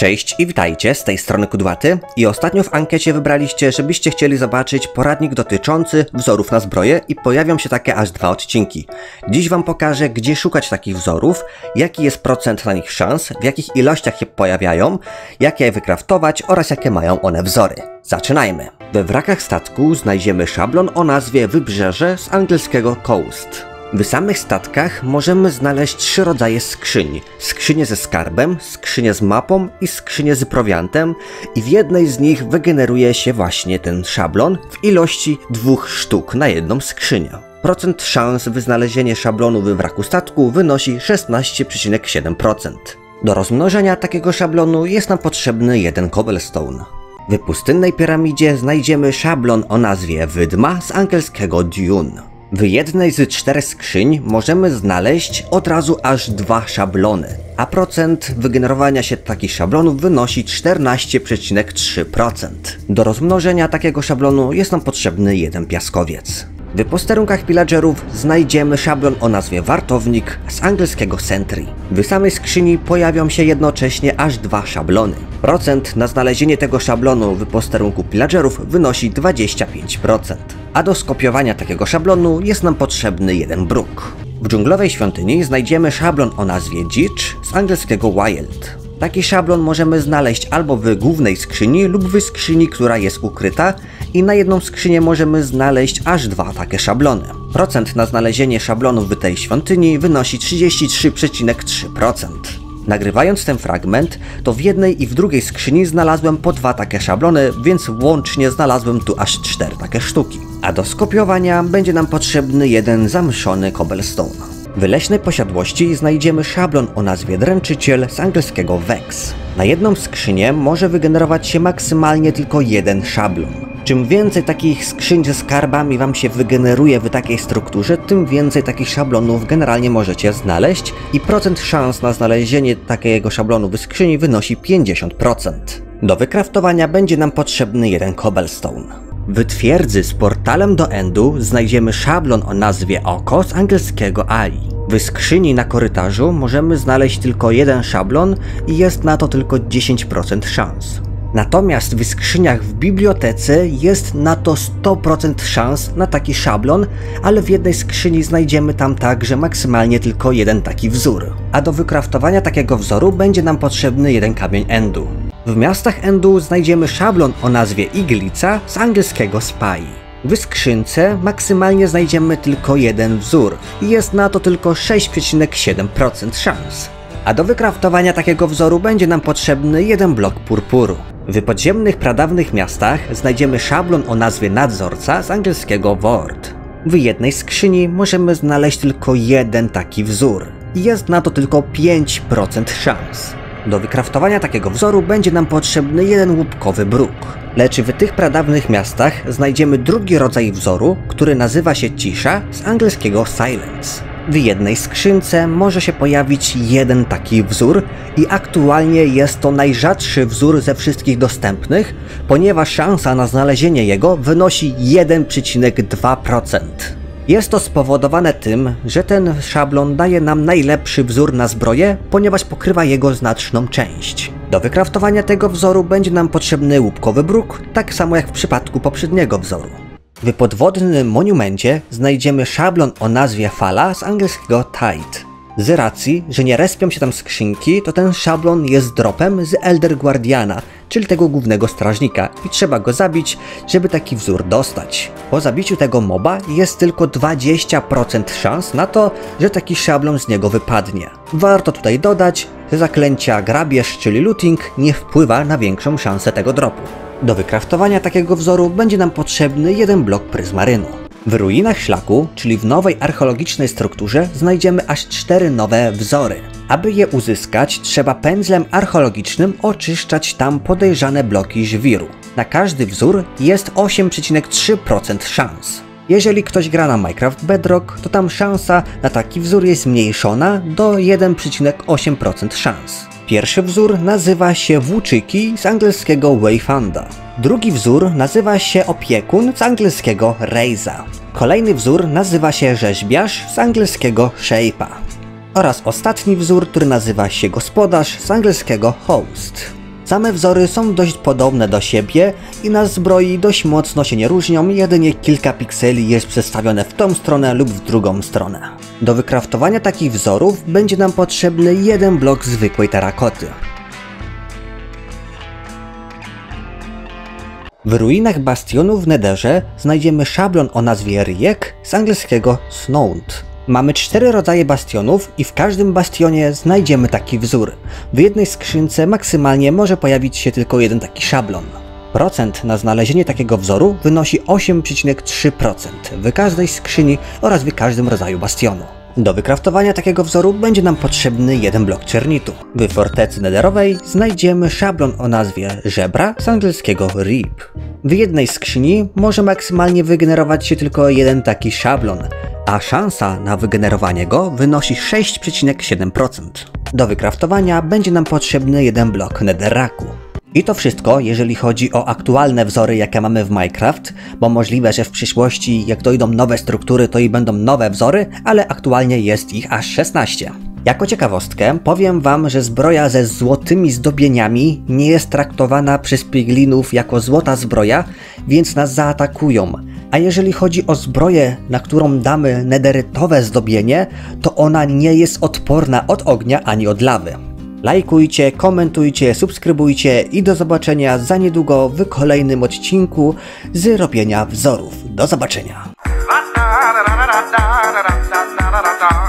Cześć i witajcie, z tej strony Kudłaty i ostatnio w ankiecie wybraliście, żebyście chcieli zobaczyć poradnik dotyczący wzorów na zbroję i pojawią się takie aż 2 odcinki. Dziś wam pokażę, gdzie szukać takich wzorów, jaki jest procent na nich szans, w jakich ilościach się pojawiają, jak je wykraftować oraz jakie mają one wzory. Zaczynajmy! We wrakach statku znajdziemy szablon o nazwie Wybrzeże z angielskiego Coast. W samych statkach możemy znaleźć 3 rodzaje skrzyń. Skrzynię ze skarbem, skrzynię z mapą i skrzynię z prowiantem i w jednej z nich wygeneruje się właśnie ten szablon w ilości 2 sztuk na jedną skrzynię. Procent szans wyznalezienie szablonu we wraku statku wynosi 16,7%. Do rozmnożenia takiego szablonu jest nam potrzebny 1 cobblestone. W pustynnej piramidzie znajdziemy szablon o nazwie Wydma z angielskiego Dune. W jednej z 4 skrzyń możemy znaleźć od razu aż 2 szablony, a procent wygenerowania się takich szablonów wynosi 14,3%. Do rozmnożenia takiego szablonu jest nam potrzebny 1 piaskowiec. W posterunkach pillagerów znajdziemy szablon o nazwie Wartownik z angielskiego Sentry. W samej skrzyni pojawią się jednocześnie aż 2 szablony. Procent na znalezienie tego szablonu w posterunku pillagerów wynosi 25%. A do skopiowania takiego szablonu jest nam potrzebny 1 bruk. W dżunglowej świątyni znajdziemy szablon o nazwie Dzicz z angielskiego Wild. Taki szablon możemy znaleźć albo w głównej skrzyni lub w skrzyni, która jest ukryta i na jedną skrzynię możemy znaleźć aż 2 takie szablony. Procent na znalezienie szablonów w tej świątyni wynosi 33,3%. Nagrywając ten fragment, to w jednej i w drugiej skrzyni znalazłem po 2 takie szablony, więc łącznie znalazłem tu aż 4 takie sztuki. A do skopiowania będzie nam potrzebny 1 zamszony cobblestone. W leśnej posiadłości znajdziemy szablon o nazwie Dręczyciel z angielskiego Vex. Na jedną skrzynię może wygenerować się maksymalnie tylko 1 szablon. Czym więcej takich skrzyń ze skarbami wam się wygeneruje w takiej strukturze, tym więcej takich szablonów generalnie możecie znaleźć i procent szans na znalezienie takiego szablonu w skrzyni wynosi 50%. Do wykraftowania będzie nam potrzebny 1 cobblestone. W twierdzy z portalem do Endu znajdziemy szablon o nazwie Oko z angielskiego Ali. W skrzyni na korytarzu możemy znaleźć tylko 1 szablon i jest na to tylko 10% szans. Natomiast w skrzyniach w bibliotece jest na to 100% szans na taki szablon, ale w jednej skrzyni znajdziemy tam także maksymalnie tylko 1 taki wzór. A do wykraftowania takiego wzoru będzie nam potrzebny 1 kamień Endu. W miastach Endu znajdziemy szablon o nazwie Iglica z angielskiego Spy. W skrzynce maksymalnie znajdziemy tylko 1 wzór i jest na to tylko 6,7% szans. A do wykraftowania takiego wzoru będzie nam potrzebny 1 blok purpuru. W podziemnych pradawnych miastach znajdziemy szablon o nazwie Nadzorca z angielskiego Ward. W jednej skrzyni możemy znaleźć tylko 1 taki wzór i jest na to tylko 5% szans. Do wykraftowania takiego wzoru będzie nam potrzebny 1 łupkowy bruk. Lecz w tych pradawnych miastach znajdziemy drugi rodzaj wzoru, który nazywa się Cisza z angielskiego Silence. W jednej skrzynce może się pojawić 1 taki wzór i aktualnie jest to najrzadszy wzór ze wszystkich dostępnych, ponieważ szansa na znalezienie jego wynosi 1,2%. Jest to spowodowane tym, że ten szablon daje nam najlepszy wzór na zbroję, ponieważ pokrywa jego znaczną część. Do wykraftowania tego wzoru będzie nam potrzebny łupkowy bruk, tak samo jak w przypadku poprzedniego wzoru. W podwodnym monumencie znajdziemy szablon o nazwie Fala z angielskiego Tide. Z racji, że nie respią się tam skrzynki, to ten szablon jest dropem z Elder Guardiana, czyli tego głównego strażnika i trzeba go zabić, żeby taki wzór dostać. Po zabiciu tego moba jest tylko 20% szans na to, że taki szablon z niego wypadnie. Warto tutaj dodać, że zaklęcia grabież, czyli looting, nie wpływa na większą szansę tego dropu. Do wykraftowania takiego wzoru będzie nam potrzebny 1 blok pryzmarynu. W ruinach szlaku, czyli w nowej archeologicznej strukturze, znajdziemy aż 4 nowe wzory. Aby je uzyskać, trzeba pędzlem archeologicznym oczyszczać tam podejrzane bloki żwiru. Na każdy wzór jest 8,3% szans. Jeżeli ktoś gra na Minecraft Bedrock, to tam szansa na taki wzór jest zmniejszona do 1,8% szans. Pierwszy wzór nazywa się Włóczyki z angielskiego Wayfanda. Drugi wzór nazywa się Opiekun z angielskiego Raiza. Kolejny wzór nazywa się Rzeźbiarz z angielskiego Shape'a. Oraz ostatni wzór, który nazywa się Gospodarz z angielskiego Host. Same wzory są dość podobne do siebie i na zbroi dość mocno się nie różnią, jedynie kilka pikseli jest przestawione w tą stronę lub w drugą stronę. Do wykraftowania takich wzorów będzie nam potrzebny jeden blok zwykłej terakoty. W ruinach bastionu w Netherze znajdziemy szablon o nazwie Riek, z angielskiego Snout. Mamy 4 rodzaje bastionów i w każdym bastionie znajdziemy taki wzór. W jednej skrzynce maksymalnie może pojawić się tylko jeden taki szablon. Procent na znalezienie takiego wzoru wynosi 8,3% w każdej skrzyni oraz w każdym rodzaju bastionu. Do wykraftowania takiego wzoru będzie nam potrzebny jeden blok czernitu. W fortecy nederowej znajdziemy szablon o nazwie żebra, z angielskiego rib. W jednej skrzyni może maksymalnie wygenerować się tylko jeden taki szablon, a szansa na wygenerowanie go wynosi 6,7%. Do wykraftowania będzie nam potrzebny jeden blok netherraku. I to wszystko, jeżeli chodzi o aktualne wzory, jakie mamy w Minecraft, bo możliwe, że w przyszłości, jak dojdą nowe struktury, to i będą nowe wzory, ale aktualnie jest ich aż 16. Jako ciekawostkę powiem wam, że zbroja ze złotymi zdobieniami nie jest traktowana przez piglinów jako złota zbroja, więc nas zaatakują. A jeżeli chodzi o zbroję, na którą damy nederytowe zdobienie, to ona nie jest odporna od ognia ani od lawy. Lajkujcie, komentujcie, subskrybujcie i do zobaczenia za niedługo w kolejnym odcinku z robienia wzorów. Do zobaczenia!